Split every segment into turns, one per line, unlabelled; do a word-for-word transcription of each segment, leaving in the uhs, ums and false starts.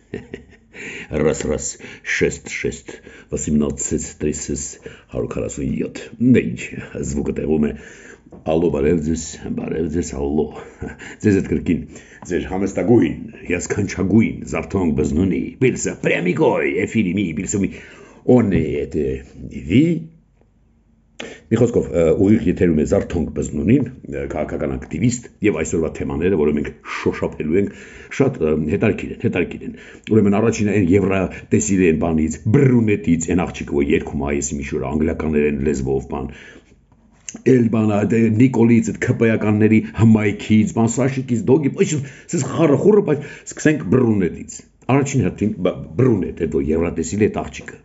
Раз, раз, шесть, шесть, восемнадцать, тридцать, հարյուր քառասունյոթ, նեինչ, զվուկը տեղում է, ալո, բարև ձեզ, բարև ձեզ, ալո, ձեզ էտ կրկին, ձեր համեստագույն, յասքանչագույն, զարթոնք բզնունի, բիլսը, պրեմիկոյ, էֆիրի մի, բիլսը մի, on est vi, մի խոսքով ուղիղ եթերում է զարթոնք բզնունին, քաղաքական ակտիվիստ եւ այսօրվա թեմաները, որը մենք շոշափելու ենք, շատ հետարքիր են, հետարքիր են։ Ուրեմն առաջինը այն եվրատեսիլեն բանից, բրունետից, այն աղջիկը, որ երգում է այսի միշուր անգլիականերեն լեզվով բան, էլ բանա Նիկոլից, այդ քպայականների հմայքից, բան Սաշիկից, դոգի, այս խառը խուրը, բայց սկսենք բրունետից։ Առաջին հերթին բրունետ, այդ որ եվրատեսիլ է աղջիկը։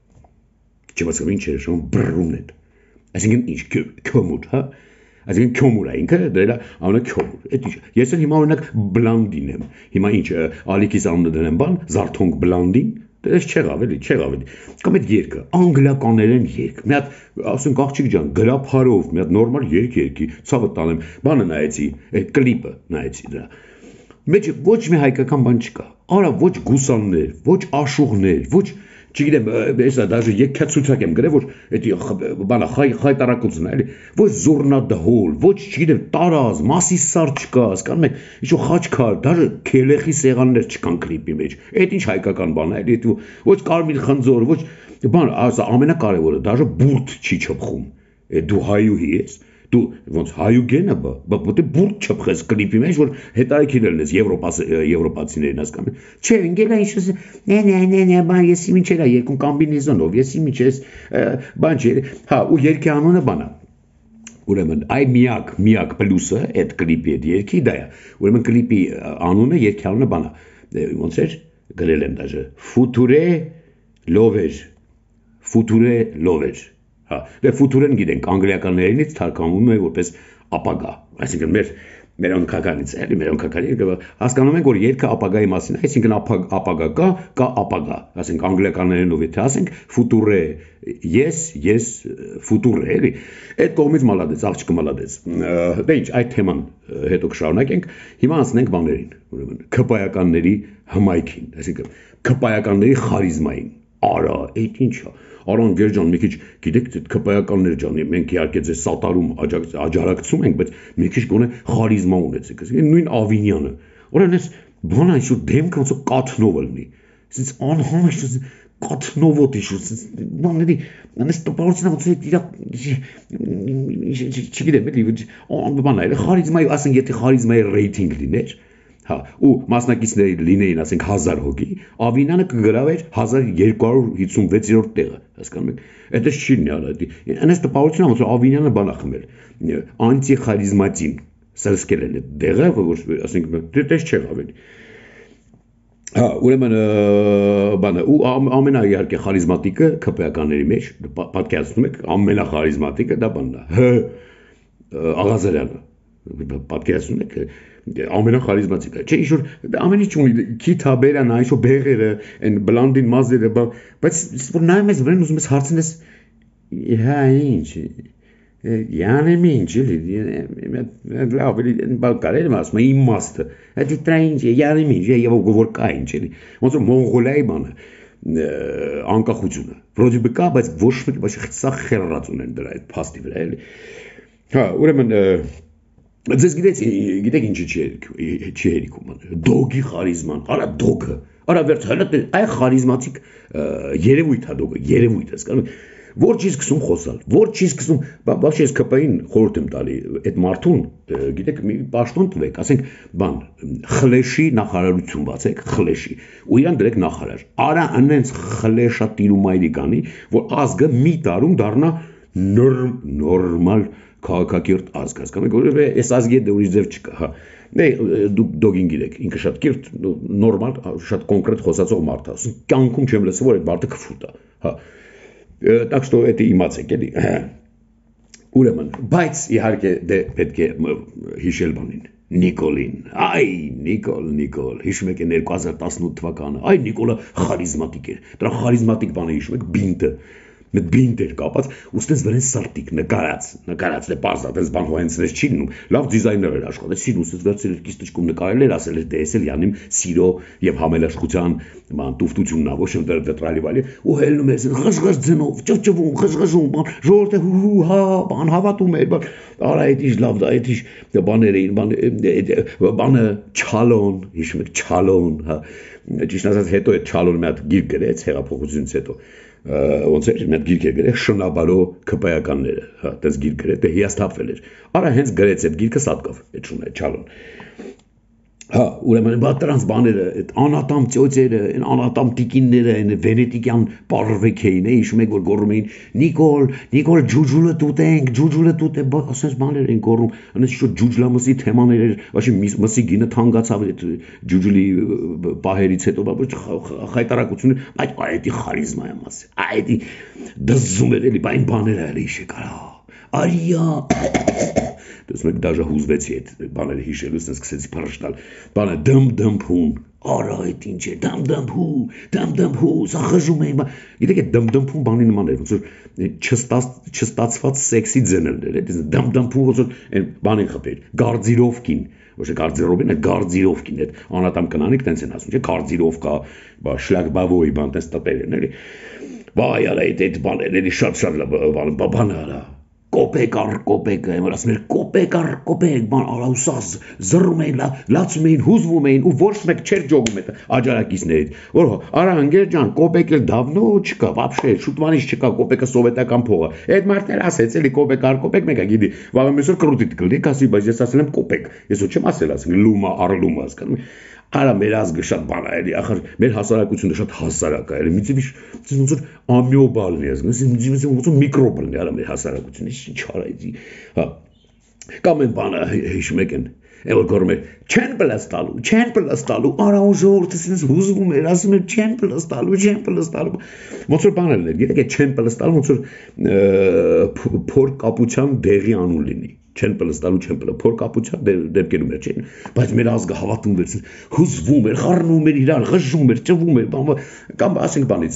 Չմասկանում ինչ էր շոն բրունետ։ Այսինքն ինչ քյոմուր, հա? Այսինքն քյոմուր է ինքը, դրա անունը քյոմուր։ Այդ ինչ։ Ես հիմա օրինակ բլանդին եմ։ Հիմա ինչ Ալիքիս անունը դնեմ բան, զարթոնք բլանդին, դες չեղավ էլի, չեղավ էլի։ Կամ այդ երգը, անգլիականերեն երգ։ Մի հատ, ասենք աղջիկ ջան, գրափարով, մի հատ նորմալ երգ երգի, ցավը տանեմ, բանը նայեցի, այդ կլիպը նայեցի դրա։ Մեջ ոչ մի հայկական բան չկա։ Արա ոչ գուսաններ, ոչ աշուղներ, ոչ Չգիտեմ, էսա դաժե եկքացուցակ եմ գրել, որ էդի բանա խայ խայտարակությունն է, էլի, ոչ զորնադհոլ, ոչ չգիտեմ, տարազ, մասիսար չկա, հասկանում եք, ինչ-որ խաչքար, դաժե քելեխի սեղաններ չկան կլիպի մեջ։ Այդ ինչ հայկական բան է, էլի, ոչ կարմիր խնձոր, ոչ բան, ասա ամենակարևորը, դաժե բուրդ չի չփխում։ Դու հայուհի ես, դու ոնց հայուգենը բա, բա բուրդ չփխես կլիպի մեջ, որ հետարքիր ելնես եվրոպացիներին հասկանում։ Չէ, ինգելա ինչ-որ նե նե նե նե բան ես ինչ էրա երկու կոմբինեզոնով, ես ինչ ես բան չէ, հա, ու երկի անունը բանա։ Ուրեմն այ միակ, միակ պլյուսը այդ կլիպի այդ երկի դա է։ Ուրեմն կլիպի անունը երկի անունը բանա։ Ոնց էր գրել եմ դաժե Future Lover, Future Lover։ Հա, դե ֆուտուրեն գիտենք անգլիականներից թարգմանվում է որպես ապագա, այսինքն մեր մեր անկականից էլի, մեր անկականի հասկանում ենք որ երգը ապագայի մասին է, այսինքն ապագա կա, կա ապագա, ասենք անգլիականերենով եթե ասենք ֆուտուրե, ես, ես ֆուտուրե էլի, այդ կողմից մալադեց, աղջիկը մալադեց։ Դե ինչ, այդ թեման հետո կշարունակենք, հիմա անցնենք բաներին, ուրեմն քպայականների հմայքին, այսինքն քպայականների խարիզմային, արա, այդ ինչ է։ Արան Գերջան, մի քիչ գիտեք քպայականներ ջան, մենք իհարկե ձեզ սատարում աջակցում ենք, բայց մի քիչ գոնե խարիզմա ունեցեք, նույն Ավինյանը։ Օրեն էս բանը ինչ դեմքը ոնց կաթնով լինի։ Այսինքն անհամար կաթնովոտ է, բաների, անես տպավորությունն ոնց է, չգիտեմ, էլի բան է, խարիզմայի, ասենք եթե խարիզմայի ռեյտինգ լիներ, հա, ու մասնակիցների լինեին, ասենք հազար հոգի, Ավինյանը կգրավեր հազար երկու հարյուր հիսունվեցերորդ տեղը, հասկանում եք։ Այդպես չի լինի, այնպես տպավորությունն ոնց Ավինյանը բան է խմել, անտիխարիզմատին սրսկել են այդ տեղը, որ ասենք դες չեղավ էլի։ Հա, ուրեմն բանը, ու ամենա իհարկե խարիզմատիկը քպայականների մեջ, պատկերացնում եք, ամենախարիզմատիկը դա բանն է, Հ Աղազարյանը, պատկերացնում եք ամենախարիզմատիկը, չէ, ինչ-որ ամեն ինչ ունի, քիթաբերան, ինչ-որ բեղերը, այն բլանդին մազերը, բայց որ նայում ես վրան ուզում ես հարցնես, հա, ինչ, յանեմ ինչ, էլի, լավ, էլի, բալկարել եմ ասում, իմաստը, դա դրա ինչ, յանեմ ինչ, եւ որ կա ինչ, էլի, ոնց որ Մոնղոլիայի բանը, անկախությունը, վրոդի բկա, բայց ոչ մի սա խերած ունեն դրա այդ փաստի վրա, էլի։ Հա, ուրեմն Ձեզ գիտեք ինչի չի հերիքում, դոգի խարիզման, արա դոգը, արա վերջ հլատ այ խարիզմատիկ երևույթ է դոգը, երևույթ ես կանում, որ չի սկսում խոսալ, որ չի սկսում, բավարշ ես կպային խորհուրդ եմ տալի, այդ մարդուն, գիտեք, մի պաշտոն տվեք, ասենք, բան, խլեշի նախարարություն բացեք, խլեշի, ու իրան դրեք նախարար, արա անենց խլեշատիրում այլի կանի, որ ազգը մի տարում դառնա նորմալ քաղաքակիրթ ազգ, հասկանում եք, որովհետեւ այս ազգի հետ ուրիշ ձև չկա, հա։ Դե դուք դոգին գիտեք, ինքը շատ կիրթ, նորմալ, շատ կոնկրետ խոսացող մարդ է, ասում կյանքում չեմ լսել, որ այդ մարդը քֆուտ է, հա։ Так что это իմացեք, էլի։ Ուրեմն, բայց իհարկե դե պետք է հիշել բանին, Նիկոլին, այ Նիկոլ, Նիկոլ, հիշում եք երկու հազար տասնութ թվականը, այ Նիկոլը խարիզմատիկ էր, դրա խարիզմատիկ բանը հիշում եք, բինտը, Մեծ բինտեր կապած, ուստես վրեն սրտիկ նկարած, նկարած դե պարզ է, դες բան հոյանցնես չի լինում, լավ դիզայներ էր աշխատել, սին ուստես վերցել էր կիստիճկում նկարել էր, ասել էր տեսել յանիմ սիրո եւ համելաշխության ման տուֆտությունն ա, ոչ եմ դեր դետրալի վալի, ու հելնում էր ղժղժ ձնով, ճվճվում, ղժղժում, բան, ժողովուրդը հու հա, բան հավատում էր, բան, արա այդ ինչ լավ դա, այդ ինչ բաներ էին, բան, բանը չալոն, հիշում եք չալոն, հա, ճիշտ ասած հետո այդ չալոնը մի հատ գիրք գրեց հեղափոխությունից հետո ոնց էր մի հատ գիրք էր գրել շնաբարո քպայականները հա դες գիրք գրել դե հիասթափվել էր արա հենց գրեց այդ գիրքը սատկավ այդ շունը չալոն հա ուրեմն բա տրանս բաները այդ անատամ ծոցերը այն անատամ տիկինները այն վենետիկյան պարվեքեին է հիշում եք որ գոռում էին նիկոլ նիկոլ ջուջուլը տուտենք ջուջուլը տուտե ասես բաներ էին գոռում այնպես շուտ ջուջլամսի թեմաներ էր ոչի մսի գինը թանկացավ այդ ջուջուլի պահերից հետո բա խայտարակությունը այդ այդի խարիզմա է մասը այդի դզում էր էլի բայն բաները էլի իշե կարա արիա դες մեկ դաժե հուզվեցի այդ բաները հիշելուց ես սկսեցի փառշտալ բանը դմ դմ փուն արա այդ ինչ է դմ դմ փու դմ դմ փու սա խժում էին գիտեք այդ դմ դմ փուն բանի նման էր ոնց որ չստացված սեքսի ձեներներ այդ դմ դմ փու ոնց որ այն բանին խփեր գարձիրովկին ոչ է գարձիրովին է գարձիրովկին այդ անատամ կնանիկ տենց են ասում չէ գարձիրովկա բա շլագբավոյ բան տես տպերն էլի վայ արա այդ բաները շատ շատ բան արա կոպեկ առ կոպեկ որ ասում էր կոպեկ առ կոպեկ բան արաուսած զռում էին լացում էին հուզվում էին ու ոչ մեկ չէր ջոգում այդ աջարակիցներից որ արա անգեր ջան կոպեկը դավնո չկա вообще շուտվանից չկա կոպեկը սովետական փողը այդ մարդները ասեց էլի կոպեկ առ կոպեկ մեկը գիտի վաղը մեսօր կրուտիտ կլի կասի բայց ես ասել եմ կոպեկ ես ոչ չեմ ասել ասել լումա առ լումա հասկանում Արա մեր ազգը շատ բան է էլի ախր մեր հասարակությունը շատ հասարակ է էլի միցի ոնց որ ամյոբալն է ասում ոնց որ միկրոբալն է արա մեր հասարակությունը ինչ արա էդի հա կամ այն բանը հիշում եք են Էլ գորմե չեն պլաստալու չեն պլաստալու արա ուժորտը sense հուզվում էր ասում էր չեն պլաստալու չեն պլաստալու ոնց որ բանել էր գիտեք չեն պլաստալու ոնց որ փոր կապության դեղի անուն լինի չեն պլստալու չեն պլը փոր կապության դեպքերում էր չէին բայց մեր ազգը հավատում էր հուզվում էր խառնում էր իրար ղժում էր ճվում էր բան կամ ասենք բանից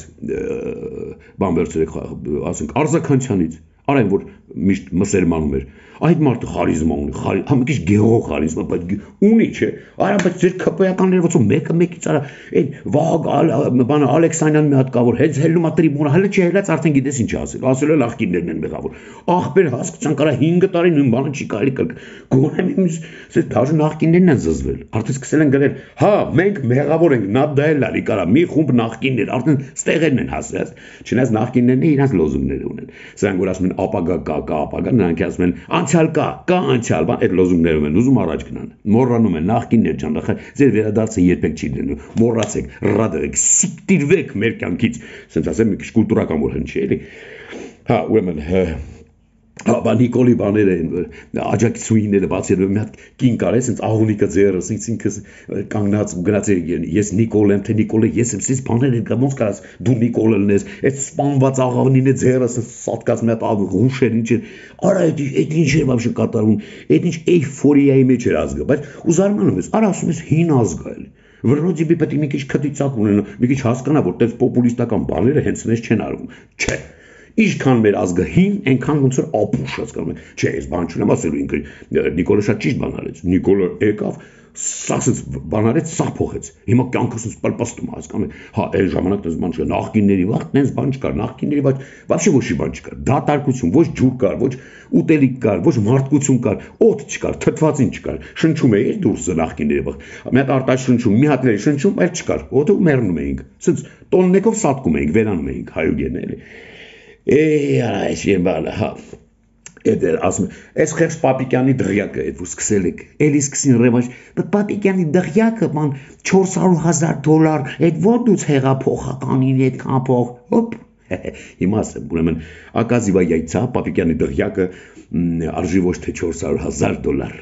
բան վերցրեք ասենք Արզաքանցյանից արայն որ միշտ մսերմանում էր այդ մարդը խարիզմա ունի հա մի քիչ գեղող խարիզմա բայց ունի չէ արա բայց ձեր քպայականները ոնց որ մեկը մեկից արա այն վաղ բանը Ալեքսանյան մի հատ կա որ հենց հելնում է տրիբունա հələ չհելած արդեն գիտես ինչ ասել ասել է լախկիններն են մեղավոր ախպեր հասկացան կարա հինգ տարի նույն բանը չի կարելի կրկ գոնե մյուս ասես դաժե նախկիններն են զզվել արդեն սկսել են գրել հա մենք մեղավոր ենք նադայել արի կարա մի խումբ նախկիններ արդեն ստեղերն են հասած չնայած նախկիններն իրանց լոզունգները ունեն սրանք որ ասում են ապագա կա կա ապագա նրանք ասում են անցյալ կա կա անցյալ բան այդ լոզունգներով են ուզում առաջ գնան մոռանում են նախկիններ ջան ախր ձեր վերադարձը երբեք չի լինելու մոռացեք ռադեք սիկտիրվեք մեր կյանքից ասենց ասեմ մի քիչ կուլտուրական որ հնչի էլի հա ուրեմն Աբա Նիկոլի բաները աջակցուհիները բացել մի հատ կին կար էս աղունիկը ձեռս ինքս կանգնած գնաց ես Նիկոլ եմ թե Նիկոլը ես եմ սից բաներ ոնց կարաս դու Նիկոլը լինես այդ սպանված աղավնին է ձեռս սատկած մի հատ հուշեր ինչ արա այդ այդ ինչ էր вообще կատարում այդ ինչ էյֆորիայի մեջ էր ազգը բայց ու զարմանում ես արա ասում ես հին ազգ է վրոդի պիտի մի քիչ քտիցակ ունենա մի քիչ հասկանա որ տես պոպուլիստական բաները հենց նես չեն արվում չէ Ինչքան մեր ազգը հին, այնքան ոնց որ ապուշ հասկանում եք։ Չէ, ես բան չունեմ ասելու ինքը Նիկոլը շատ ճիշտ բան արեց։ Նիկոլը եկավ, սասից բան արեց, սա փոխեց։ Հիմա կյանքս ինձ պալպաստում է, հասկանում եք։ Հա, այդ ժամանակ դες բան չկար, նախկինների վաղ տենց բան չկար, նախկինների բայց вообще ոչի բան չկար։ Դատարկություն, ոչ ջուր կար, ոչ ուտելիք կար, ոչ մարդկություն կար, օդ չկար, թթվածին չկար։ Շնչում էի դուրսը նախկինների վաղ։ Մի հատ արտաշ շնչում, մի հատ էլ շնչում, այլ չկար։ Օդը մեռնում էինք։ Սենց տոննեկով սատկում էինք, վերանում էինք հայուգեն էլի։ Էй, արա, այս յեմբալը, հա, այդ էր, ասում, այս խեղճ Պապիկյանի դղյակը, այդ որ սկսել եք, էլի սկսին ռևանշ, բայց Պապիկյանի դղյակը, ման, չորս հարյուր հազար դոլար, այդ որ դուց հեղափոխականին այդ կապող, հոպ, հիմա ասեմ, ուրեմն, ակազիվա яйца, Պապիկյանի դղյակը արժի ոչ թե չորս հարյուր հազար դոլար,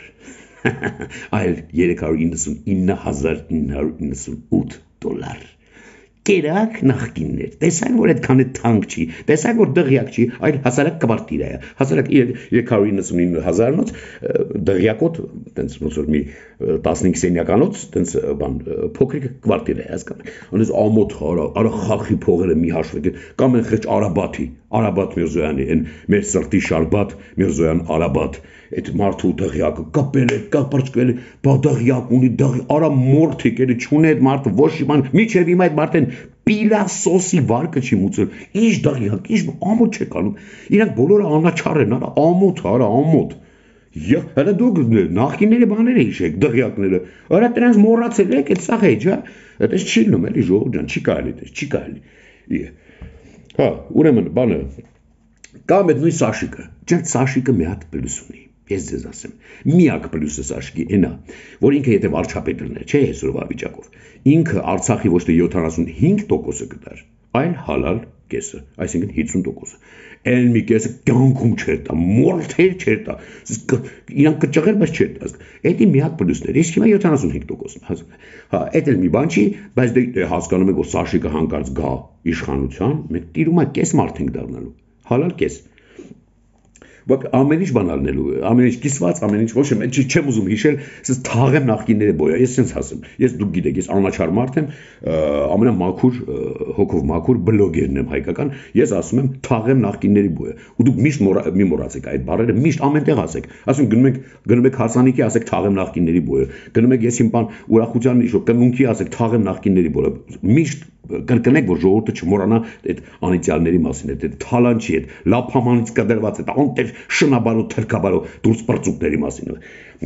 այլ երեք հարյուր իննսունինը հազար ինը հարյուր իննսունութ դոլար, Կերակ նախկիններ, տեսակ որ այդքան է թանկ չի, տեսակ որ դղյակ չի, այլ հասարակ կվարտիր է, հասարակ երեք հարյուր իննսունինը հազարանոց դղյակոտ, տենց ոնց որ մի տասնհինգ սենյականոց, տենց բան փոքրիկ կվարտիր է, հասկանաք, անես ամոթ արա, արա խախի փողերը մի հաշվեք, կամ են խեղճ Արաբաթի, Արաբաթ Միրզոյանի, այն մեր սրտի Շարբաթ Միրզոյան Արաբաթ, այդ մարդու դղյակը կապել է, կապարճկվել է, բա դղյակ ունի, դղյակ, արա մորթիկ էլի չունի այդ մարդը, ոչ մի բան, միջև հիմա այդ մարդեն պիլասոսի վարկը չի մուծել, ինչ դղյակ, ինչ ամոթ չեք անում, իրանք բոլորը անաչառ են, արա ամոթ, արա ամոթ, հələ դուք նախկինների բաները հիշեք, դղյակները, արա դրանց մոռացել եք, այդ սաղ էջ, հա, այդպես չի լինում, էլի ժողովուրդ ջան, չի կարելի, չի կարելի, հա, ուրեմն բանը, կամ այդ նույն Սաշիկը, ջան Սաշիկը մի հատ պլյուս ունի, ես ձեզ ասեմ, միակ պլյուսը Սաշիկի էնա, որ ինքը եթե վարչապետ լիներ, չէ, այսօրվա վիճակով, ինքը Արցախի ոչ թե յոթանասունհինգ տոկոսը կտար, այլ հալալ կեսը, այսինքն հիսուն տոկոսը, այն մի կեսը կյանքում չէր տա, մորթեր չէր տա, իրանք կճղեր, բայց չէր տա, էդի միակ պլյուսներ, իսկ հիմա յոթանասունհինգ տոկոսն, հա, էդ էլ մի բան չի, բայց դե հասկանում եք, որ Սաշիկը հանկարծ գա իշխանության, մենք տիրում է կես մարդ ենք դառնալու, հալալ կես, ամեն ինչ բան ալնելու, ամեն ինչ կիսված, ամեն ինչ ոչ եմ, չեմ ուզում հիշել, ես թաղեմ նախկինները բոյա, ես sense ասեմ, ես դուք գիտեք, ես անաչառ մարդ եմ, ամենամաքուր, հոգով մաքուր բլոգերն եմ հայկական, ես ասում եմ թաղեմ նախկինների բոյա, ու դուք միշտ մի մոռացեք այդ բառերը, միշտ ամենտեղ ասեք, ասում գնում եք, գնում եք հարսանիքի, ասեք թաղեմ նախկինների բոյա, գնում եք ես իմ բան ուրախության իշո, կնունքի ասեք թաղեմ նախկինների բոյա, միշտ կրկնեք, որ ժողովուրդը չմոռանա այդ անիցիալների մասին, այդ թալանչի, այդ լափամանից կդրված, այդ անտեր շնաբարո, թրքաբարո դուրս պրծուկների մասին։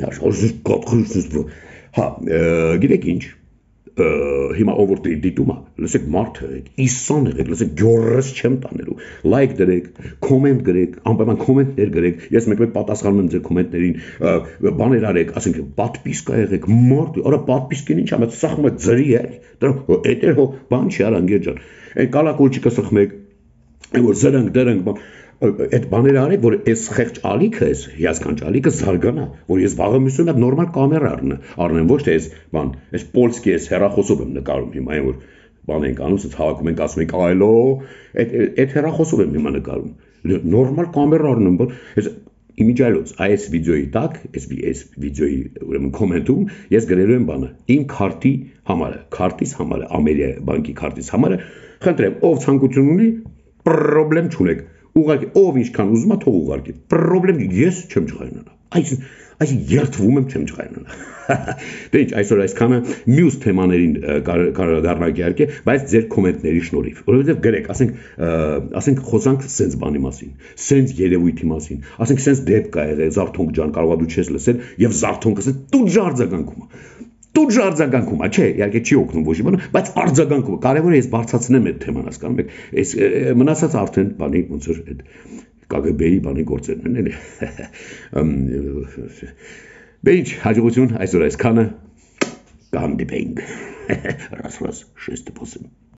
Հա, գիտեք ինչ, հիմա ով որ դիտում է, լսեք մարդը եք, իսան եք, լսեք գյորրս չեմ տանելու, լայք դրեք, կոմենտ գրեք, անպայման կոմենտներ գրեք, ես մեկ-մեկ պատասխանում եմ ձեր կոմենտներին, բաներ արեք, ասենք պատպիսկա եղեք, մարդ, արա պատպիսկին ինչ ամ, սախում է ձրի է, էդ էր հո, բան չի արա ընգեր ջան, այն կալակոլչիկը սխմեք, որ զրնք, դրնք, բան, այդ բաները արեք, որ այս խեղճ ալիքը, այս հիասքանչ ալիքը զարգանա, որ ես վաղը միսում եմ նորմալ կամերա առնեմ, ոչ թե այս բան, այս պոլսկի, այս հեռախոսով եմ նկարում հիմա, որ բան ենք անում, սենց հավաքում ենք, ասում ենք այլո, այդ հեռախոսով եմ հիմա նկարում, նորմալ կամերա առնում, այս իմիջայլոց, այս վիդեոյի տակ, այս վիդեոյի ուրեմն կոմենտում ես գրելու եմ բանը, իմ քարտի համարը, քարտիս համարը, Ամերիա բանկի քարտիս համարը, խնդրեմ, ով ցանկություն ունի, պրոբլեմ չունեք, ուղարկի, ով ինչքան ուզում է թող ուղարկի, պրոբլեմ ես չեմ ջղայնանա, այս այս երթվում եմ չեմ ջղայնանա, դե ինչ այսօր այսքանը մյուս թեմաներին կարող դառնանք իհարկե, բայց ձեր կոմենտների շնորհիվ, որովհետև գրեք, ասենք, ասենք խոսանք սենց բանի մասին, սենց երևույթի մասին, ասենք սենց դեպք կա եղել, Զարթոնք ջան, կարող է դու չես լսել եւ Զարթոնքը ասել տուտ արձագանքում է, տուտ արձագանքում է, չէ, իհարկե չի օգնում ոչ մի բան, բայց արձագանքում է, կարևորը ես բարձրացնեմ այդ թեման, հասկանում եք, այս մնացած արդեն բանի ոնց որ այդ Կ Գ B-ի բանի գործերն են, էլի։ Դե ինչ, հաջողություն այսօր այսքանը կհանդիպենք։ Ռաս ռաս շեստը փոսեմ։